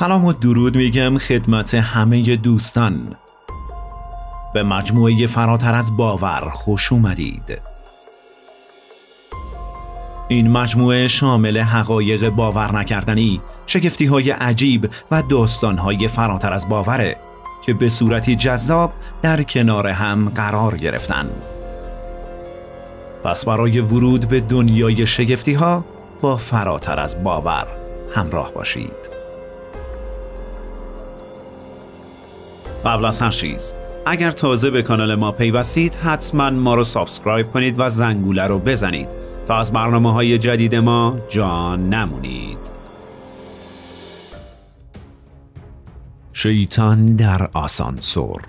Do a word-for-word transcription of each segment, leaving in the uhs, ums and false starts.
سلام و درود میگم خدمت همه دوستان. به مجموعه فراتر از باور خوش اومدید. این مجموعه شامل حقایق باور نکردنی، شگفتی‌های عجیب و داستان‌های فراتر از باوره که به صورتی جذاب در کنار هم قرار گرفتن. پس برای ورود به دنیای شگفتی‌ها با فراتر از باور همراه باشید. قبل از هر چیز، اگر تازه به کانال ما پیوستید حتما ما رو سابسکرایب کنید و زنگوله رو بزنید تا از برنامه‌های جدید ما جا نمونید. شیطان در آسانسور.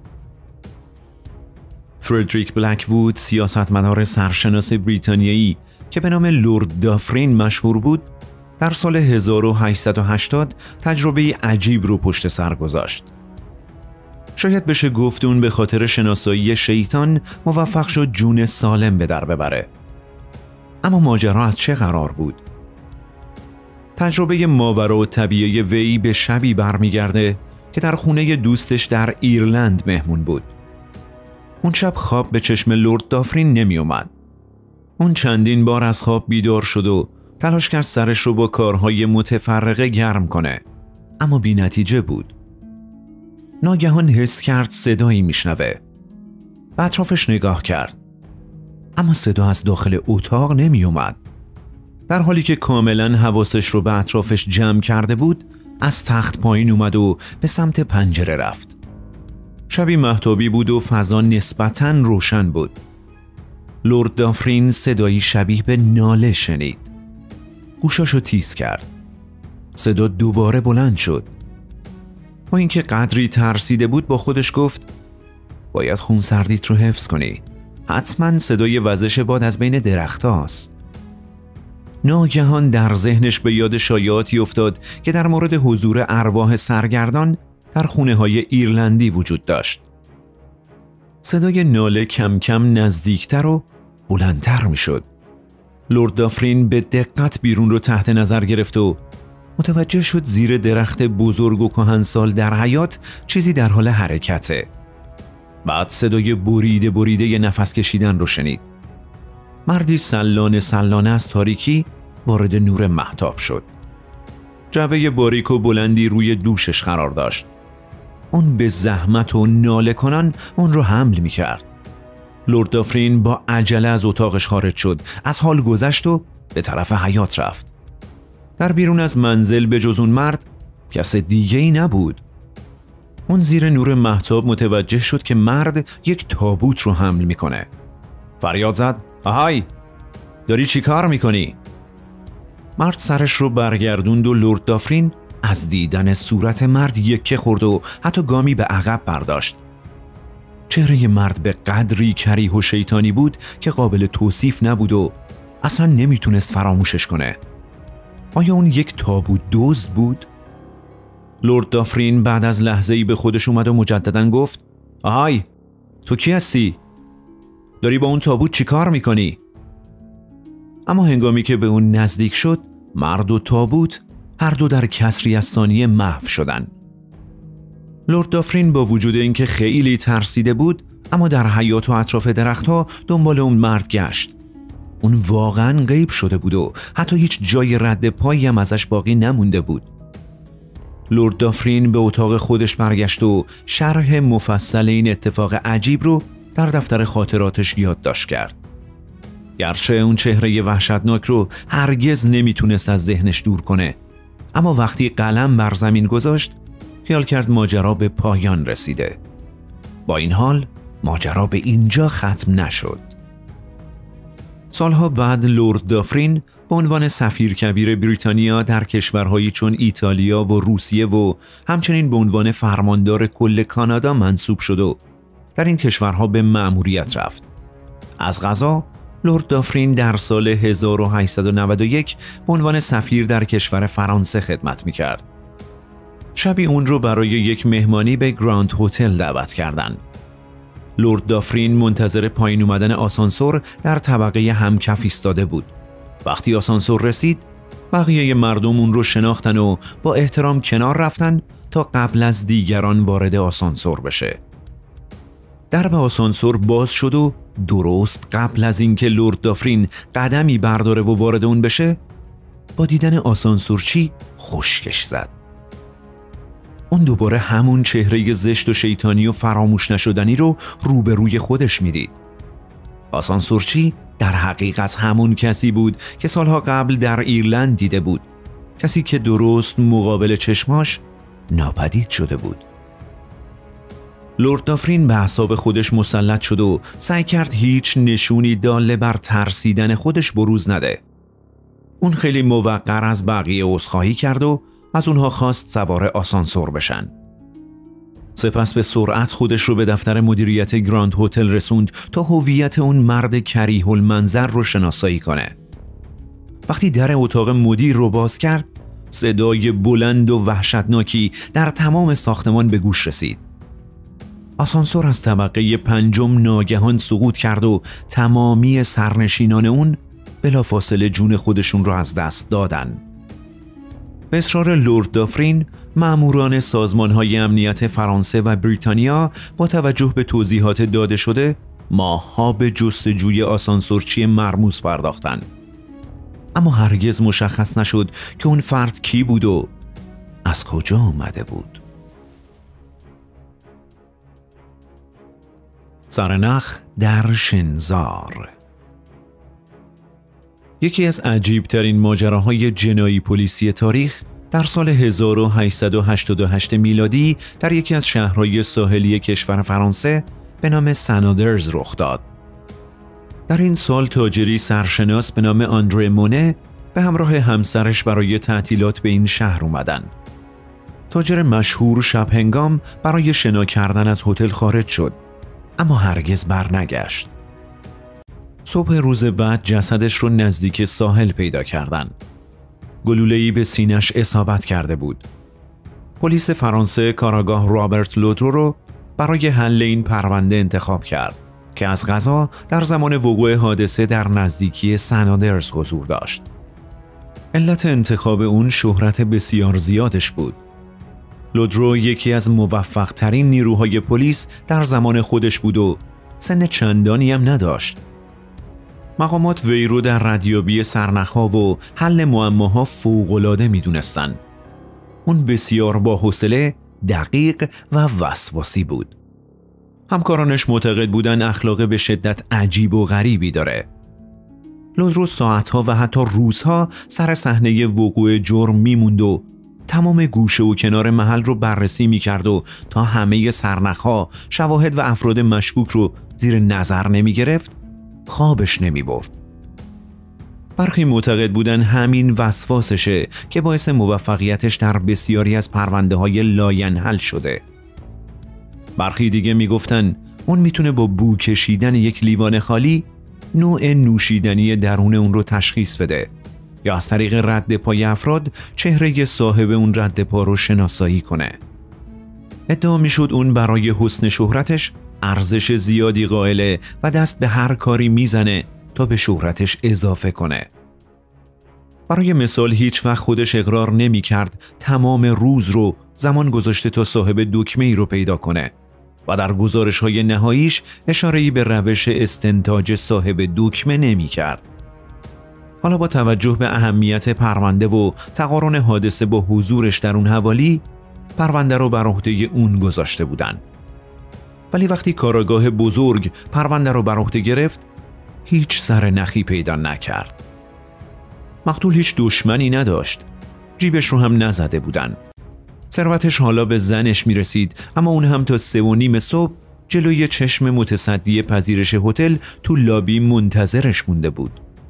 فردریک بلک‌وود، سیاستمدار سرشناس بریتانیایی که به نام لرد دافرین مشهور بود، در سال هزار و هشتصد و هشتاد تجربه عجیب رو پشت سر گذاشت. شاید بشه گفت اون به خاطر شناسایی شیطان موفق شد جون سالم به در ببره. اما ماجرا از چه قرار بود؟ تجربه ماورالطبیعه وی به شبی برمیگرده که در خونه دوستش در ایرلند مهمون بود. اون شب خواب به چشم لرد دافرین نمی اومد. اون چندین بار از خواب بیدار شد و تلاش کرد سرش رو با کارهای متفرقه گرم کنه، اما بی نتیجه بود. ناگهان حس کرد صدایی میشنوه. به اطرافش نگاه کرد، اما صدا از داخل اتاق نمی اومد. در حالی که کاملا حواسش رو به اطرافش جمع کرده بود، از تخت پایین اومد و به سمت پنجره رفت. شبی مهتابی بود و فضا نسبتاً روشن بود. لرد دافرین صدایی شبیه به ناله شنید. گوشاشو تیز کرد. صدا دوباره بلند شد. با اینکه قدری ترسیده بود با خودش گفت باید خون سردیت رو حفظ کنی. حتما صدای وزش باد از بین درخت هاست. ناگهان در ذهنش به یاد شایعاتی افتاد که در مورد حضور ارواح سرگردان در خونه های ایرلندی وجود داشت. صدای ناله کم کم نزدیکتر و بلندتر می شد. لرد دافرین به دقت بیرون رو تحت نظر گرفت و متوجه شد زیر درخت بزرگ و کهنسال در حیاط چیزی در حال حرکته. بعد صدای بریده بریده نفس کشیدن رو شنید. مردی سلانه سلانه از تاریکی وارد نور مهتاب شد. جعبه باریک و بلندی روی دوشش قرار داشت. اون به زحمت و ناله کنان اون رو حمل می کرد. لرد دافرین با عجله از اتاقش خارج شد، از حال گذشت و به طرف حیاط رفت. در بیرون از منزل به جز اون مرد کس دیگه ای نبود. اون زیر نور مهتاب متوجه شد که مرد یک تابوت رو حمل میکنه. فریاد زد آهای، داری چی کار میکنی؟ مرد سرش رو برگردوند و لرد دافرین از دیدن صورت مرد یکه خورد و حتی گامی به عقب برداشت. چهره مرد به قدری کریه و شیطانی بود که قابل توصیف نبود و اصلا نمیتونست فراموشش کنه. آیا اون یک تابوت دزد بود؟ لرد دافرین بعد از لحظه‌ای به خودش اومد و مجدداً گفت آهای، تو کی هستی؟ داری با اون تابوت چی کار میکنی؟ اما هنگامی که به اون نزدیک شد، مرد و تابوت هر دو در کسری از ثانیه محو شدن. لرد دافرین با وجود اینکه خیلی ترسیده بود، اما در حیاط و اطراف درختها دنبال اون مرد گشت. اون واقعاً غیب شده بود و حتی هیچ جای رد پایی هم ازش باقی نمونده بود. لرد دافرین به اتاق خودش برگشت و شرح مفصل این اتفاق عجیب رو در دفتر خاطراتش یادداشت کرد. گرچه اون چهره وحشتناک رو هرگز نمیتونست از ذهنش دور کنه، اما وقتی قلم بر زمین گذاشت خیال کرد ماجرا به پایان رسیده. با این حال ماجرا به اینجا ختم نشد. سالها بعد لرد دافرین به عنوان سفیر کبیر بریتانیا در کشورهایی چون ایتالیا و روسیه و همچنین به عنوان فرماندار کل کانادا منصوب شد و در این کشورها به مأموریت رفت. از قضا لرد دافرین در سال هزار و هشتصد و نود و یک به عنوان سفیر در کشور فرانسه خدمت می‌کرد. شبی اون رو برای یک مهمانی به گراند هتل دعوت کردند. لرد دافرین منتظر پایین اومدن آسانسور در طبقه همکف ایستاده بود. وقتی آسانسور رسید، بقیه مردم اون رو شناختن و با احترام کنار رفتن تا قبل از دیگران وارد آسانسور بشه. درب آسانسور باز شد و درست قبل از اینکه لرد دافرین قدمی برداره و وارد اون بشه، با دیدن آسانسورچی خشکش زد. اون دوباره همون چهره زشت و شیطانی و فراموش نشدنی رو روبروی خودش میدید. آسانسورچی در حقیقت همون کسی بود که سالها قبل در ایرلند دیده بود، کسی که درست مقابل چشماش ناپدید شده بود. لرد دافرین به اعصاب خودش مسلط شد و سعی کرد هیچ نشونی داله بر ترسیدن خودش بروز نده. اون خیلی موقر از بقیه عذرخواهی کرد و از اونها خواست سوار آسانسور بشن. سپس به سرعت خودش رو به دفتر مدیریت گراند هتل رسوند تا هویت اون مرد کریه المنظر رو شناسایی کنه. وقتی در اتاق مدیر رو باز کرد، صدای بلند و وحشتناکی در تمام ساختمان به گوش رسید. آسانسور از طبقه پنجم ناگهان سقوط کرد و تمامی سرنشینان اون بلافاصله جون خودشون رو از دست دادن. به اصرار لرد دافرین، ماموران سازمان‌های امنیت فرانسه و بریتانیا با توجه به توضیحات داده شده ماه‌ها به جستجوی آسانسورچی مرموز پرداختند. اما هرگز مشخص نشد که اون فرد کی بود و از کجا آمده بود. سرنخ در شنزار. یکی از عجیب‌ترین ماجراهای جنایی پلیسی تاریخ در سال هزار و هشتصد و هشتاد و هشت میلادی در یکی از شهرهای ساحلی کشور فرانسه به نام سنادرز رخ داد. در این سال تاجری سرشناس به نام آندره مونه به همراه همسرش برای تعطیلات به این شهر اومدن. تاجر مشهور شب هنگام برای شنا کردن از هتل خارج شد، اما هرگز برنگشت. صبح روز بعد جسدش رو نزدیک ساحل پیدا کردن. گلوله‌ای به سینه‌اش اصابت کرده بود. پلیس فرانسه کاراگاه رابرت لودرو رو برای حل این پرونده انتخاب کرد که از قضا در زمان وقوع حادثه در نزدیکی سنادرز حضور داشت. علت انتخاب اون شهرت بسیار زیادش بود. لودرو یکی از موفق ترین نیروهای پلیس در زمان خودش بود و سن چندانی هم نداشت. مقامات وی رو در ردیابی سرنخ‌ها و حل معماها فوق‌العاده می‌دونستن. اون بسیار با حوصله، دقیق و وسواسی بود. همکارانش معتقد بودن اخلاق به شدت عجیب و غریبی داره. لودرو ساعتها و حتی روزها سر صحنه وقوع جرم میموند و تمام گوشه و کنار محل رو بررسی میکرد و تا همه سرنخ‌ها، شواهد و افراد مشکوک رو زیر نظر نمیگرفت، خوابش نمی برد. برخی معتقد بودن همین وسواسشه که باعث موفقیتش در بسیاری از پرونده های لاینحل شده. برخی دیگه می گفتن اون میتونه با بو کشیدن یک لیوان خالی نوع نوشیدنی درون اون رو تشخیص بده یا از طریق رد پای افراد چهره صاحب اون رد پا رو شناسایی کنه. ادعا میشد اون برای حسن شهرتش ارزش زیادی قائله و دست به هر کاری میزنه تا به شهرتش اضافه کنه. برای مثال هیچ وقت خودش اقرار نمی کرد تمام روز رو زمان گذاشته تا صاحب دکمه ای رو پیدا کنه و در گزارش های نهاییش اشاره‌ای به روش استنتاج صاحب دکمه نمی کرد. حالا با توجه به اهمیت پرونده و تقارن حادثه با حضورش در اون حوالی، پرونده رو بر عهده اون گذاشته بودن. ولی وقتی کاراگاه بزرگ پرونده رو بر عهده گرفت، هیچ سر نخی پیدا نکرد. مقتول هیچ دشمنی نداشت، جیبش رو هم نزده بودن. ثروتش حالا به زنش میرسید، اما اون هم تا سه و نیم صبح جلوی چشم متصدی پذیرش هتل تو لابی منتظرش مونده بود.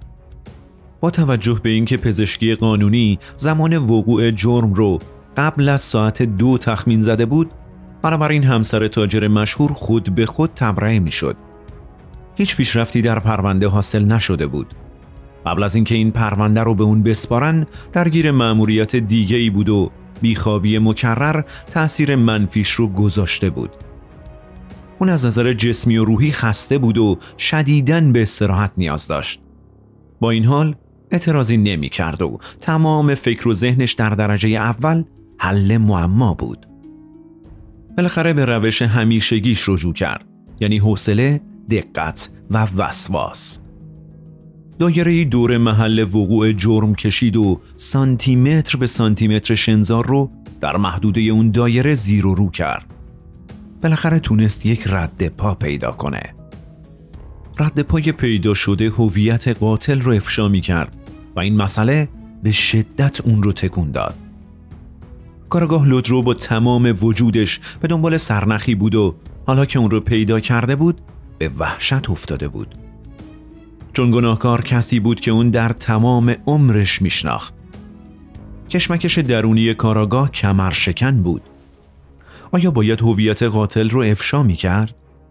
با توجه به اینکه پزشکی قانونی زمان وقوع جرم رو قبل از ساعت دو تخمین زده بود، بنابراین همسر تاجر مشهور خود به خود تبرئه میشد. هیچ پیشرفتی در پرونده حاصل نشده بود. قبل از اینکه این پرونده رو به اون بسپارن، درگیر مأموریت دیگه‌ای بود و بیخوابی مکرر تأثیر منفیش رو گذاشته بود. اون از نظر جسمی و روحی خسته بود و شدیداً به استراحت نیاز داشت. با این حال اعتراضی نمی کرد و تمام فکر و ذهنش در درجه اول حل معما بود. بالاخره به روش همیشگیش رجوع کرد، یعنی حوصله، دقت و وسواس. دایره دور محل وقوع جرم کشید و سانتی متر به سانتی متر شنزار رو در محدوده اون دایره زیر و رو کرد. بالاخره تونست یک رد پا پیدا کنه. رد پای پیدا شده هویت قاتل رو افشا می کرد و این مسئله به شدت اون رو تکون داد. کارآگاه لودرو با تمام وجودش به دنبال سرنخی بود و حالا که اون رو پیدا کرده بود به وحشت افتاده بود. چون گناهکار کسی بود که اون در تمام عمرش میشناخت. کشمکش درونی کارآگاه کمر شکن بود. آیا باید هویت قاتل رو افشا میکرد؟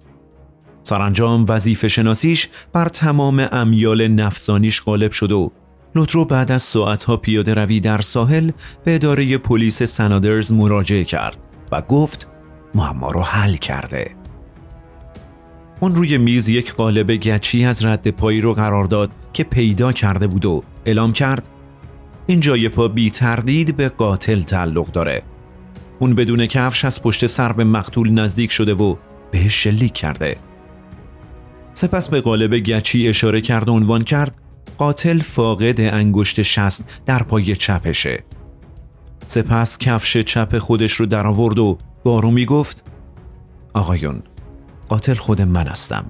سرانجام وظیفه شناسیش بر تمام امیال نفسانیش غالب شد و لودرو بعد از ساعتها پیاده روی در ساحل به اداره پلیس سنادرز مراجعه کرد و گفت معما رو حل کرده. اون روی میز یک قالب گچی از رد پایی رو قرار داد که پیدا کرده بود و اعلام کرد این جای پا بی تردید به قاتل تعلق داره. اون بدون کفش از پشت سر به مقتول نزدیک شده و بهش شلیک کرده. سپس به قالب گچی اشاره کرد و عنوان کرد قاتل فاقد انگشت شست در پای چپشه. سپس کفش چپ خودش رو در آورد و با آرومی گفت آقایون، قاتل خود من هستم.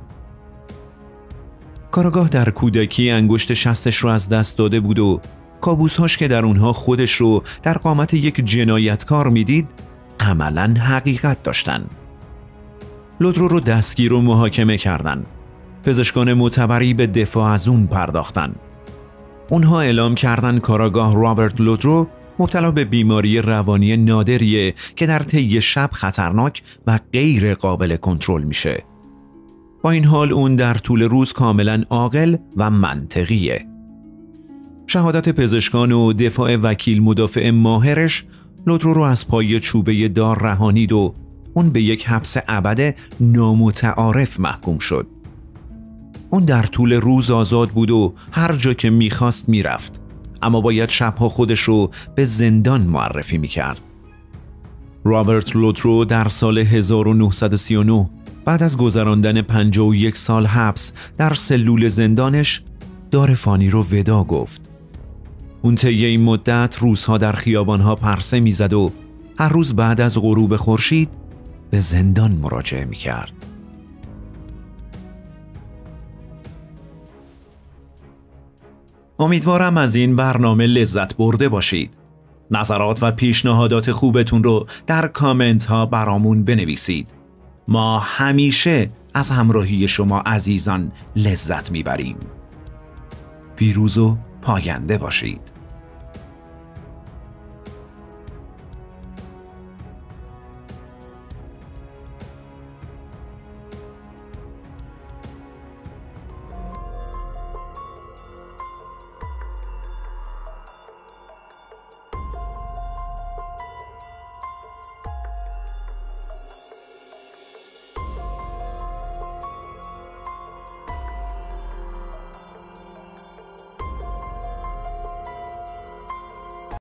کارآگاه در کودکی انگشت شستش رو از دست داده بود و کابوس‌هاش که در اونها خودش رو در قامت یک جنایتکار میدید عملاً حقیقت داشتن. لودرو رو دستگیر و محاکمه کردن. پزشکان معتبری به دفاع از اون پرداختن. اونها اعلام کردن کارآگاه رابرت لودرو مبتلا به بیماری روانی نادریه که در طی شب خطرناک و غیر قابل کنترل میشه. با این حال اون در طول روز کاملا عاقل و منطقیه. شهادت پزشکان و دفاع وکیل مدافع ماهرش لودرو رو از پای چوبه دار رهانید و اون به یک حبس ابد نامتعارف محکوم شد. اون در طول روز آزاد بود و هر جا که میخواست میرفت، اما باید شبها خودش رو به زندان معرفی میکرد. رابرت لودرو در سال هزار و نهصد و سی و نه بعد از گذراندن پنجاه و یک سال حبس در سلول زندانش دار فانی رو ودا گفت. اون طی این مدت روزها در خیابانها پرسه میزد و هر روز بعد از غروب خورشید به زندان مراجعه میکرد. امیدوارم از این برنامه لذت برده باشید. نظرات و پیشنهادات خوبتون رو در کامنت ها برامون بنویسید. ما همیشه از همراهی شما عزیزان لذت میبریم. پیروز و پاینده باشید.